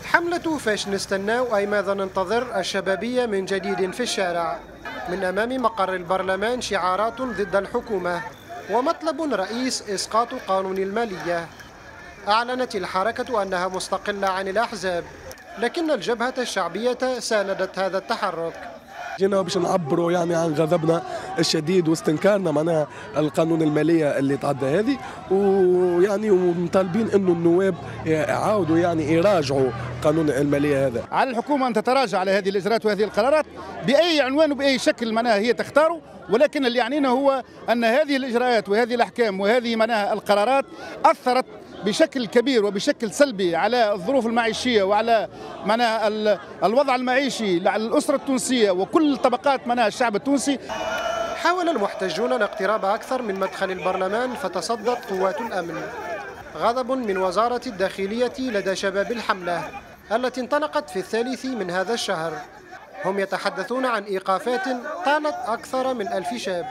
حملة فاش نستناو أي ماذا ننتظر الشبابية من جديد في الشارع. من أمام مقر البرلمان شعارات ضد الحكومة ومطلب رئيس إسقاط قانون المالية. أعلنت الحركة أنها مستقلة عن الأحزاب، لكن الجبهة الشعبية ساندت هذا التحرك. جينا باش نعبروا عن غضبنا الشديد واستنكارنا معناها القانون الماليه اللي تعدى هذه، ومطالبين انه النواب يعاودوا يراجعوا قانون الماليه هذا. على الحكومه ان تتراجع على هذه الاجراءات وهذه القرارات باي عنوان وباي شكل معناها هي تختاره، ولكن اللي يعنينا هو ان هذه الاجراءات وهذه الاحكام وهذه معناها القرارات اثرت بشكل كبير وبشكل سلبي على الظروف المعيشيه وعلى معناها الوضع المعيشي على الاسره التونسيه وكل طبقات معناها الشعب التونسي. حاول المحتجون الاقتراب اكثر من مدخل البرلمان فتصدت قوات الامن. غضب من وزاره الداخليه لدى شباب الحمله التي انطلقت في 3 من هذا الشهر. هم يتحدثون عن ايقافات طالت اكثر من 1000 شاب.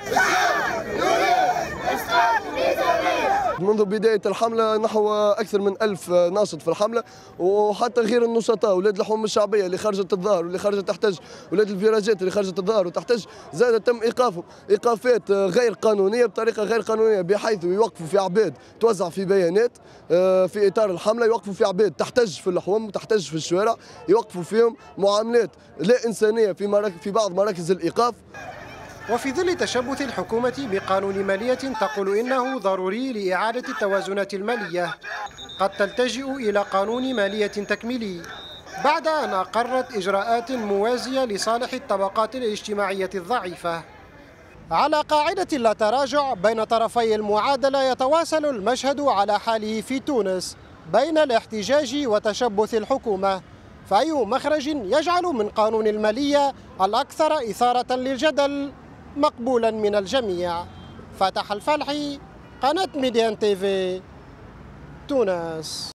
منذ بداية الحملة نحو أكثر من 1000 ناشط في الحملة، وحتى غير النشطاء ولاد الحوم الشعبية اللي خرجت الظاهر واللي خرجت تحتج، ولاد الفيراجات اللي خرجت الظاهر وتحتج، زاد تم إيقافهم إيقافات غير قانونية بطريقة غير قانونية، بحيث يوقفوا في عباد توزع في بيانات في إطار الحملة، يوقفوا في عباد تحتج في الحوم وتحتج في الشوارع، يوقفوا فيهم معاملات لا إنسانية في بعض مراكز الإيقاف. وفي ظل تشبث الحكومة بقانون مالية تقول إنه ضروري لإعادة التوازنات المالية، قد تلتجئ إلى قانون مالية تكميلي بعد أن أقرت إجراءات موازية لصالح الطبقات الاجتماعية الضعيفة. على قاعدة لا تراجع بين طرفي المعادلة، يتواصل المشهد على حاله في تونس بين الاحتجاج وتشبث الحكومة، فأي مخرج يجعل من قانون المالية الأكثر إثارة للجدل مقبولا من الجميع. فاتح الفالحي، قناة ميديان تيفي، تونس.